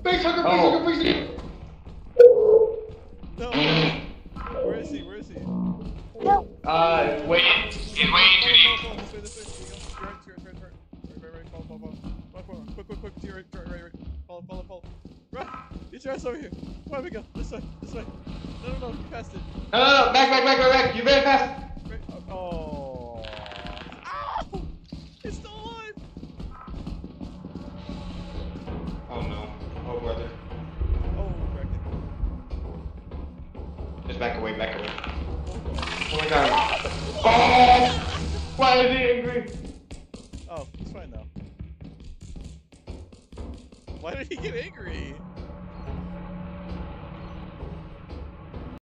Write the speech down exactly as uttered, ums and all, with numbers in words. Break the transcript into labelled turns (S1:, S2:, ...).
S1: Face hugger, face
S2: Oh.
S1: hugger, face hugger!
S3: No! Where is he? Where is he?
S4: No.
S2: Uh, wait. He's waiting too deep.
S3: This way, this way. You're right, you're right, right, right, right, right, right, follow, follow, follow. Follow, follow, quick, quick, quick, to your right, right, right, right. Follow, follow, follow. Run! Get your ass over here. Come on, we go. This way, this way. No, no, no, you passed it.
S2: No, no, no, back, back, back, back, back. You ran fast.
S3: Right, oh. Ow! He's still alive!
S2: Oh no. Oh brother.
S3: Oh, wrecked
S2: Just back away, back away.
S3: it.
S2: Oh my god. Oh! Why is he angry?
S3: Oh, he's fine now. Why did he get angry?